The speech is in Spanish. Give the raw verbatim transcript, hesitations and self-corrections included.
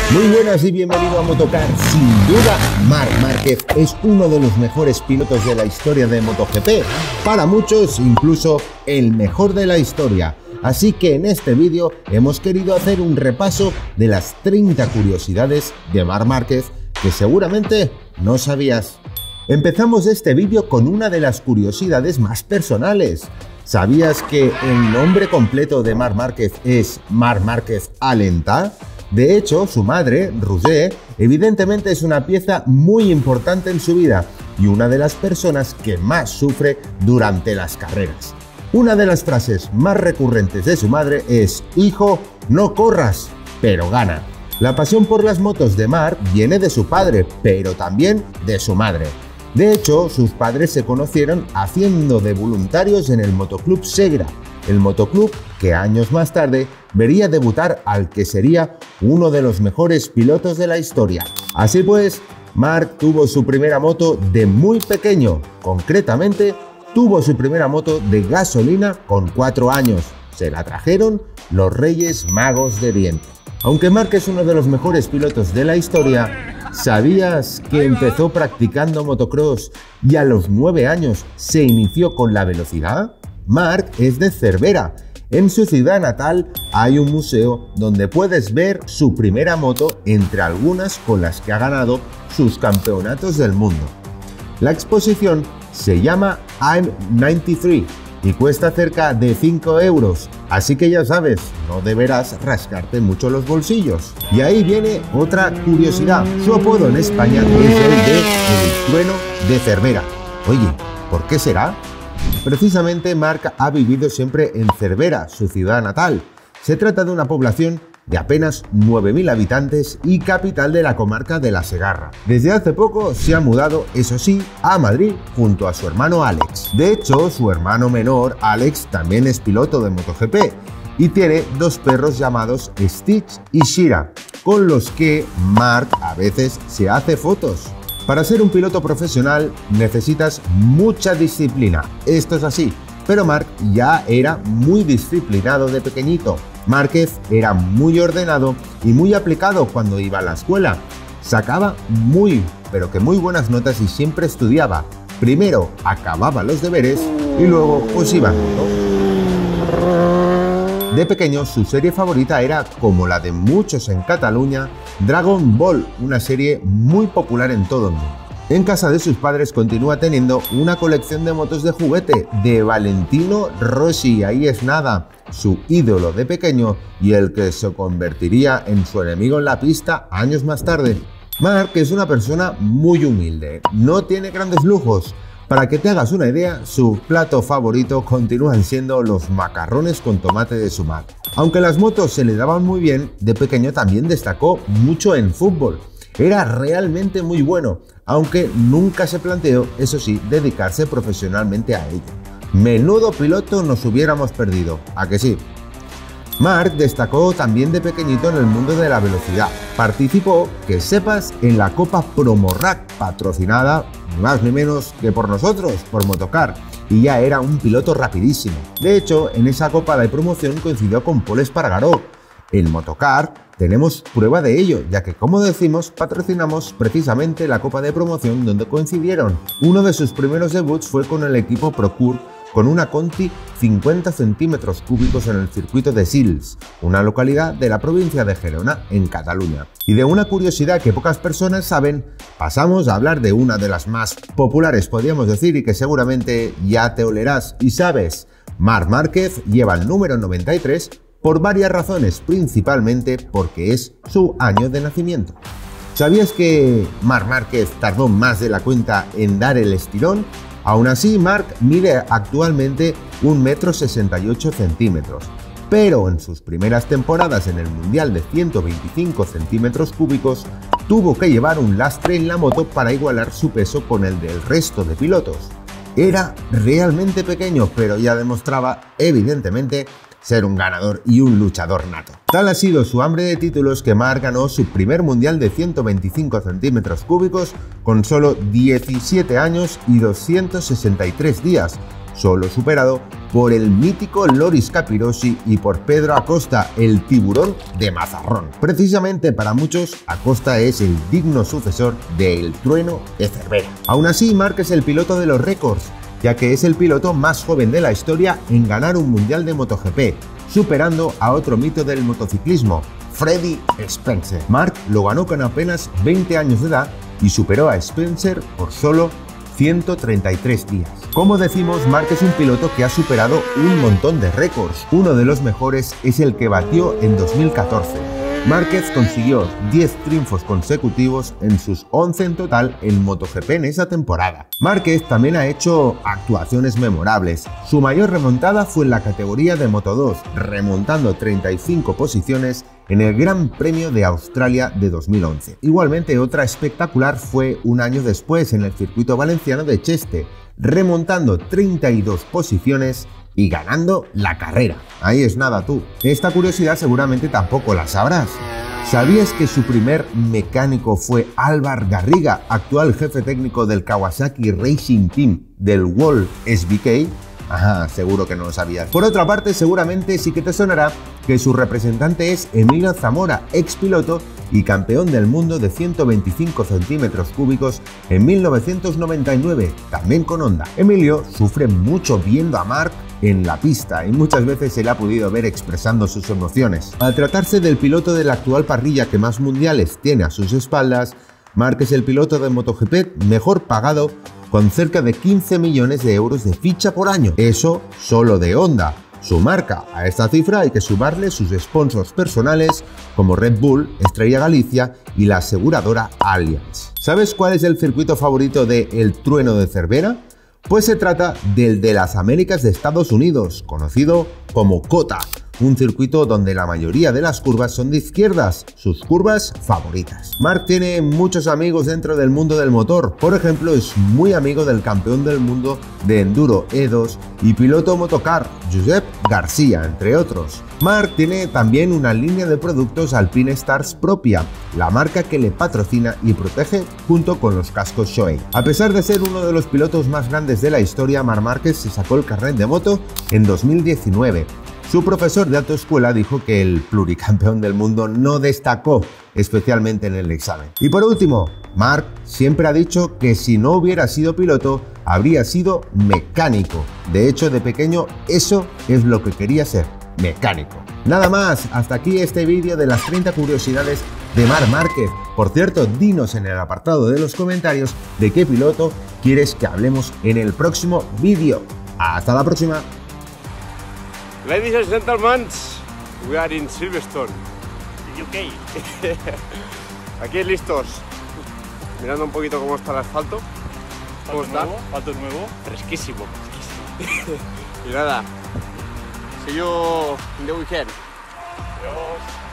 Muy buenas y bienvenido a Motocar. Sin duda, Marc Márquez es uno de los mejores pilotos de la historia de MotoGP. Para muchos, incluso el mejor de la historia. Así que en este vídeo hemos querido hacer un repaso de las treinta curiosidades de Marc Márquez que seguramente no sabías. Empezamos este vídeo con una de las curiosidades más personales. ¿Sabías que el nombre completo de Marc Márquez es Marc Márquez Alentà? De hecho, su madre, Roser, evidentemente es una pieza muy importante en su vida y una de las personas que más sufre durante las carreras. Una de las frases más recurrentes de su madre es: hijo, no corras, pero gana. La pasión por las motos de Marc viene de su padre, pero también de su madre. De hecho, sus padres se conocieron haciendo de voluntarios en el Motoclub Segra, el motoclub que años más tarde vería debutar al que sería uno de los mejores pilotos de la historia. Así pues, Marc tuvo su primera moto de muy pequeño, concretamente tuvo su primera moto de gasolina con cuatro años. Se la trajeron los Reyes Magos de Oriente. Aunque Marc es uno de los mejores pilotos de la historia, ¿sabías que empezó practicando motocross y a los nueve años se inició con la velocidad? Marc es de Cervera. En su ciudad natal hay un museo donde puedes ver su primera moto entre algunas con las que ha ganado sus campeonatos del mundo. La exposición se llama I'm noventa y tres y cuesta cerca de cinco euros, así que ya sabes, no deberás rascarte mucho los bolsillos. Y ahí viene otra curiosidad: su apodo en España es el de El Trueno de Cervera. Oye, ¿por qué será? Precisamente Marc ha vivido siempre en Cervera, su ciudad natal. Se trata de una población de apenas nueve mil habitantes y capital de la comarca de la Segarra. Desde hace poco se ha mudado, eso sí, a Madrid junto a su hermano Alex. De hecho, su hermano menor, Alex, también es piloto de MotoGP y tiene dos perros llamados Stitch y Shira, con los que Marc a veces se hace fotos. Para ser un piloto profesional necesitas mucha disciplina, esto es así, pero Marc ya era muy disciplinado de pequeñito. Márquez era muy ordenado y muy aplicado cuando iba a la escuela. Sacaba muy, pero que muy buenas notas y siempre estudiaba. Primero acababa los deberes y luego pues iba a moto. De pequeño su serie favorita era, como la de muchos en Cataluña, Dragon Ball, una serie muy popular en todo el mundo. En casa de sus padres continúa teniendo una colección de motos de juguete de Valentino Rossi, ahí es nada, su ídolo de pequeño y el que se convertiría en su enemigo en la pista años más tarde. Marc es una persona muy humilde, no tiene grandes lujos. Para que te hagas una idea, su plato favorito continúan siendo los macarrones con tomate de su madre. Aunque las motos se le daban muy bien, de pequeño también destacó mucho en fútbol. Era realmente muy bueno, aunque nunca se planteó, eso sí, dedicarse profesionalmente a ello. Menudo piloto nos hubiéramos perdido, ¿a que sí? Marc destacó también de pequeñito en el mundo de la velocidad. Participó, que sepas, en la Copa Promorrac, patrocinada ni más ni menos que por nosotros, por Motocar, y ya era un piloto rapidísimo. De hecho, en esa Copa de promoción coincidió con Pol Espargaró. En Motocar tenemos prueba de ello, ya que, como decimos, patrocinamos precisamente la Copa de promoción donde coincidieron. Uno de sus primeros debuts fue con el equipo Procur, con una Conti cincuenta centímetros cúbicos en el circuito de Sils, una localidad de la provincia de Gerona, en Cataluña. Y de una curiosidad que pocas personas saben, pasamos a hablar de una de las más populares, podríamos decir, y que seguramente ya te olerás y sabes. Marc Márquez lleva el número noventa y tres por varias razones, principalmente porque es su año de nacimiento. ¿Sabías que Marc Márquez tardó más de la cuenta en dar el estirón? Aún así, Marc mide actualmente un metro sesenta y ocho centímetros, pero en sus primeras temporadas en el Mundial de ciento veinticinco centímetros cúbicos tuvo que llevar un lastre en la moto para igualar su peso con el del resto de pilotos. Era realmente pequeño, pero ya demostraba, evidentemente, ser un ganador y un luchador nato. Tal ha sido su hambre de títulos que Marc ganó su primer mundial de ciento veinticinco centímetros cúbicos con solo diecisiete años y doscientos sesenta y tres días. solo superado por el mítico Loris Capirossi y por Pedro Acosta, el tiburón de Mazarrón. Precisamente para muchos, Acosta es el digno sucesor del Trueno de Cervera. Aún así, Marc es el piloto de los récords, ya que es el piloto más joven de la historia en ganar un mundial de MotoGP, superando a otro mito del motociclismo, Freddie Spencer. Marc lo ganó con apenas veinte años de edad y superó a Spencer por solo ciento treinta y tres días. Como decimos, Marc es un piloto que ha superado un montón de récords. Uno de los mejores es el que batió en dos mil catorce. Márquez consiguió diez triunfos consecutivos en sus once en total en MotoGP en esa temporada. Márquez también ha hecho actuaciones memorables. Su mayor remontada fue en la categoría de Moto dos, remontando treinta y cinco posiciones en el Gran Premio de Australia de dos mil once. Igualmente, otra espectacular fue un año después en el circuito valenciano de Cheste, remontando treinta y dos posiciones y ganando la carrera. Ahí es nada tú. Esta curiosidad seguramente tampoco la sabrás. ¿Sabías que su primer mecánico fue Álvar Garriga, actual jefe técnico del Kawasaki Racing Team del World S B K? Ajá, seguro que no lo sabías. Por otra parte, seguramente sí que te sonará que su representante es Emilio Zamora, ex piloto y campeón del mundo de ciento veinticinco centímetros cúbicos en mil novecientos noventa y nueve, también con Honda. Emilio sufre mucho viendo a Marc en la pista y muchas veces se le ha podido ver expresando sus emociones. Al tratarse del piloto de la actual parrilla que más mundiales tiene a sus espaldas, Marc es el piloto de MotoGP mejor pagado, con cerca de quince millones de euros de ficha por año. Eso solo de Honda. Su marca. A esta cifra hay que sumarle sus sponsors personales como Red Bull, Estrella Galicia y la aseguradora Allianz. ¿Sabes cuál es el circuito favorito de El Trueno de Cervera? Pues se trata del de las Américas de Estados Unidos, conocido como COTA, un circuito donde la mayoría de las curvas son de izquierdas, sus curvas favoritas. Marc tiene muchos amigos dentro del mundo del motor. Por ejemplo, es muy amigo del campeón del mundo de Enduro E dos y piloto motocar, Josep García, entre otros. Marc tiene también una línea de productos Alpine Stars propia, la marca que le patrocina y protege junto con los cascos Shoei. A pesar de ser uno de los pilotos más grandes de la historia, Marc Márquez se sacó el carnet de moto en dos mil diecinueve. Su profesor de autoescuela dijo que el pluricampeón del mundo no destacó especialmente en el examen. Y por último, Marc siempre ha dicho que si no hubiera sido piloto, habría sido mecánico. De hecho, de pequeño eso es lo que quería ser, mecánico. Nada más, hasta aquí este vídeo de las treinta curiosidades de Marc Márquez. Por cierto, dinos en el apartado de los comentarios de qué piloto quieres que hablemos en el próximo vídeo. Hasta la próxima. Ladies and gentlemen, we are in Silverstone, U K. aquí listos, mirando un poquito cómo está el asfalto. ¿Cómo está? Nuevo, asfalto nuevo, fresquísimo. Y nada, see you in the weekend. Adiós.